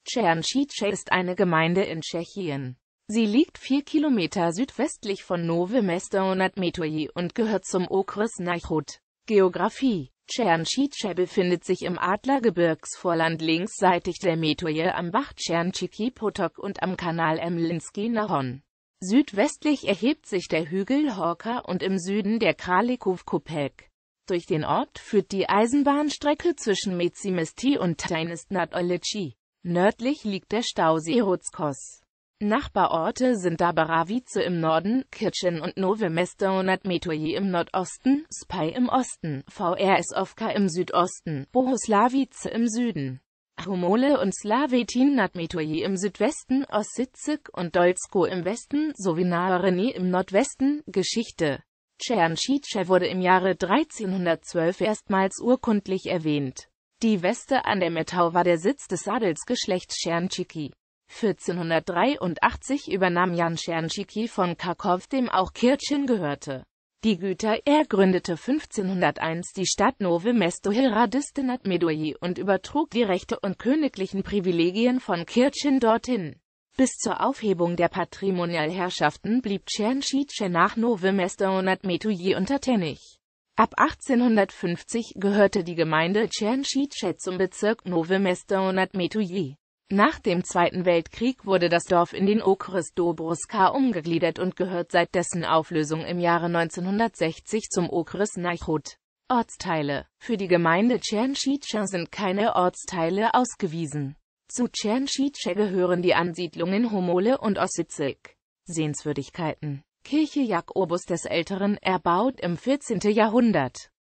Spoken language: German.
Černčice ist eine Gemeinde in Tschechien. Sie liegt 4 Kilometer südwestlich von Nové Město nad Metují und gehört zum Okres Náchod. Geografie: Černčice befindet sich im Adlergebirgsvorland linksseitig der Metuje am Bach Černčíky potok und am Kanal Mlýnský Náhon. Südwestlich erhebt sich der Hügel Horka und im Süden der Králíkův Kopec. Durch den Ort führt die Eisenbahnstrecke zwischen Mezi Městí und Týnec nad Orlicí. Nördlich liegt der Stausee Hrudskos. Nachbarorte sind Dabaravice im Norden, Kirchen und Nové Město nad Metují im Nordosten, Spy im Osten, Vrsovka im Südosten, Bohuslavice im Süden, Homole und Slavetin nad Metují im Südwesten, Osiček und Dolsko im Westen, sowie Náhorní im Nordwesten. Geschichte: Černčice wurde im Jahre 1312 erstmals urkundlich erwähnt. Die Veste an der Metau war der Sitz des Adelsgeschlechts Černčíky. 1483 übernahm Jan Černčíky von Krakow, dem auch Kirchen gehörte, die Güter. Er gründete 1501 die Stadt Nové Město Hradiště nad Metují und übertrug die Rechte und königlichen Privilegien von Kirchen dorthin. Bis zur Aufhebung der Patrimonialherrschaften blieb Černčice nach Nové Město nad Metují untertänig. Ab 1850 gehörte die Gemeinde Černčice zum Bezirk Nové Město nad Metují. Nach dem Zweiten Weltkrieg wurde das Dorf in den Okres Dobruška umgegliedert und gehört seit dessen Auflösung im Jahre 1960 zum Okres Náchod. Ortsteile: Für die Gemeinde Černčice sind keine Ortsteile ausgewiesen. Zu Černčice gehören die Ansiedlungen Homole und Osiček. Sehenswürdigkeiten: Kirche Jakobus des Älteren, erbaut im 14. Jahrhundert.